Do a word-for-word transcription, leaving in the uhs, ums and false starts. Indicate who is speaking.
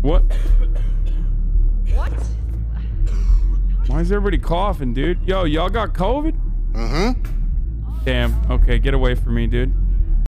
Speaker 1: What?
Speaker 2: What?
Speaker 1: Why is everybody coughing, dude? Yo, y'all got COVID?
Speaker 3: Mm-hmm.
Speaker 1: Damn. Okay, get away from me, dude.